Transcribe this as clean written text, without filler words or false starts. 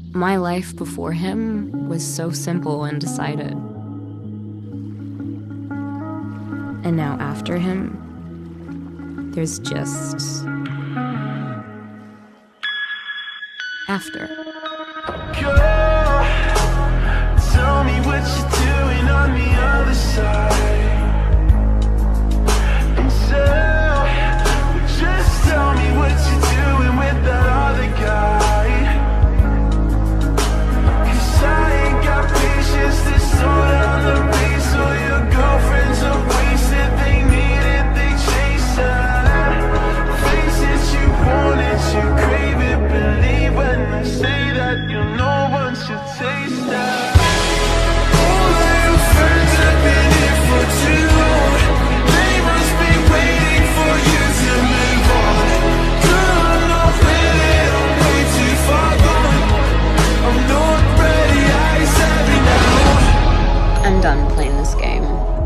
My life before him was so simple and decided. And now after him, there's just... after. Girl, tell me what you're doing on the other side. And so, just tell me what you're doing with that other guy. 'Cause I ain't got patience to slow down the pace. All your girlfriends are wasted, they need it, they chase it. Face it, you want it, you crave it, believe when I say that you know once you taste that. All of your friends have been here for too long. They must be waiting for you to move on. Girl, I'm not ready, I'm way too far gone. I'm not ready, eyes heavy now. I'm done playing this game.